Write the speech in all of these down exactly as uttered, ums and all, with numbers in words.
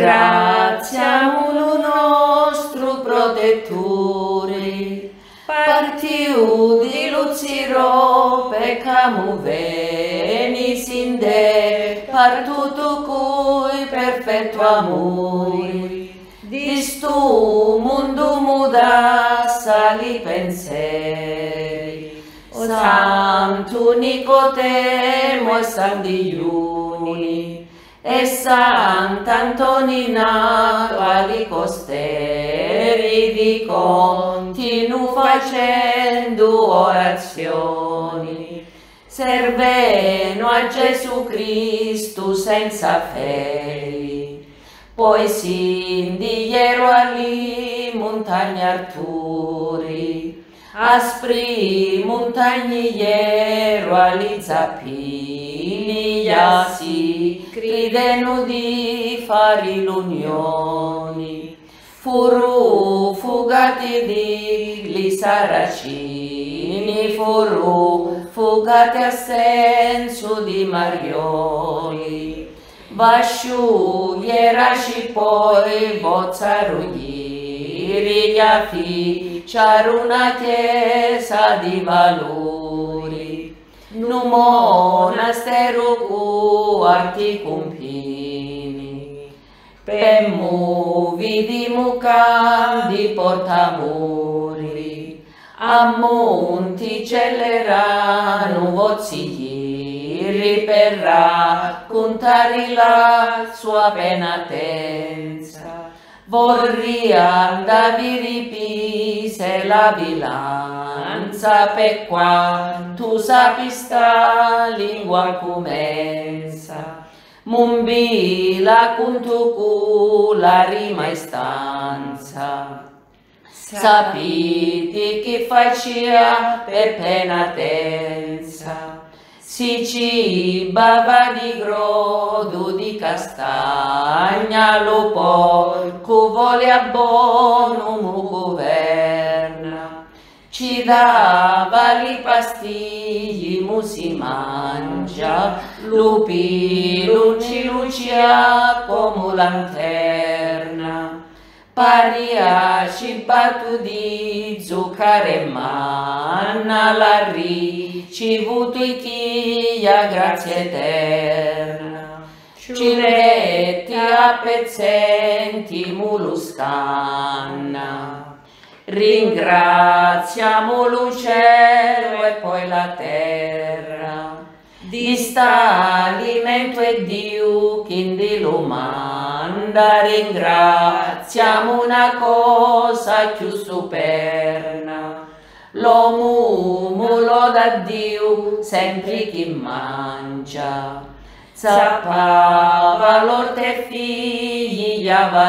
Ringraziamo lo nostro protettore, partiu di Luciro, peccamo veni sin de, par tutto cui perfetto amore, di stu mondo muda sali pensieri, o Santo Nicodemo e San Digiuni, e Sant'Antonina quali costeri di continu facendo orazioni, serveno a Gesù Cristo senza fei, poi si diero ali montagne Arturi, aspri montagniero ali zappini, si crideno di fare l'unione, furu fugati di li saracini, furu fugati a senso di Marioli, vasciu ieraci poi bozzarugli, riafi una chiesa di valori, nu monastero cu arti compini, per muvi di mucam di portamuri, a monti cellerano vozzighiri per raccontare la sua penatenza. Vorria da viripise la bilanza, per quanto sapi sta lingua comenza, mumbila conto cu la rima istanza, sapiti che faccia per penatenza, si cibava di grodo di castagna, lo porco vuole abbono mu governa, ci dava li pastigli mu si mangia, lupi luci lucia come lanterna, paria ci battu di zucchero e manna, la ricevuto chia grazia eterna, ci letti a pezzenti mulustanna, ringraziamo lo cielo e poi la terra, di st'alimento e Dio che lo manda, ringraziamo una cosa più superna, l'uomo loda Dio sempre che mangia, zappava l'orte e figli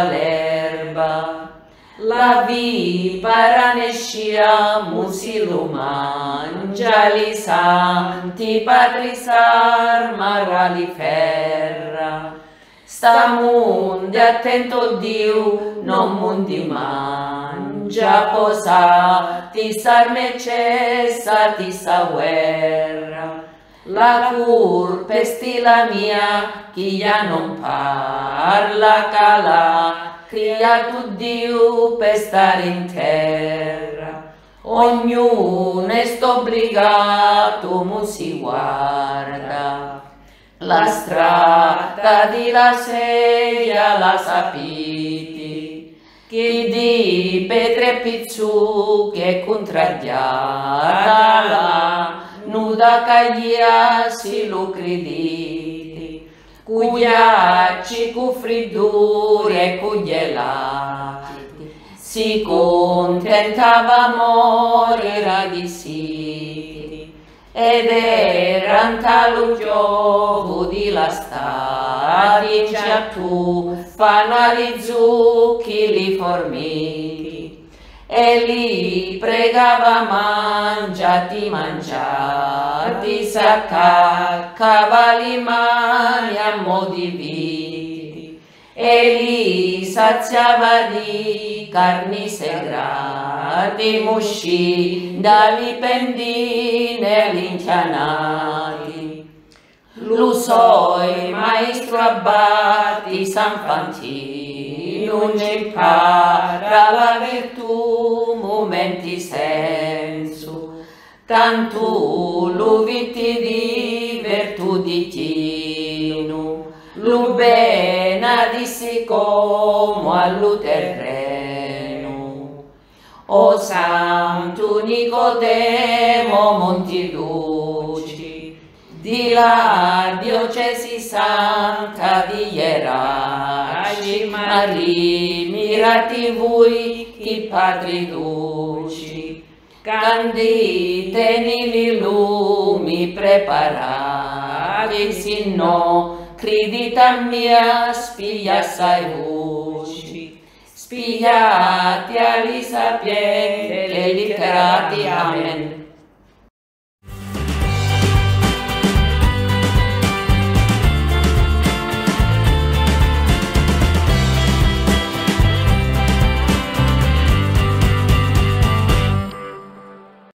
l'erba, la vipera ne sciamo si lo mangia, li santi patri s'armara li ferra, sta mondi attento Dio non mondi mangia, posati s'arme cessati sa guerra, la curpe stila mia chi ya non parla cala, criato Dio per stare in terra, ognuno è obbligato, mu si guarda, la strada di la sedia la sapiti, che di Petre Pizzucchi è contraddiata, la nuda caglia si lo crediti, cugliacci cu friddure e cuglielati, si contentava morire di siti, ed era talo gioco di la stati, già tu fanno ali zucchi li formiti, e li pregava mangiati mangiati, s'attaccava le mani a mo' di viti, e li saziava di carni segrati, musci dalle pendine linchianati. Lo so, maestro Abbati San Fantino, non impara la virtù, momenti senso, tanto lo viti di virtù di tino, lo bene dissi come allo terreno. O Santo Nicodemo Montiluci, di la diocesi santa di Ieraci, Maria, mirati voi chi padri duci, candite nili lumi preparati, si no, credita mia, spiglia assai voci, spigliati ali sapienti e literati, amen.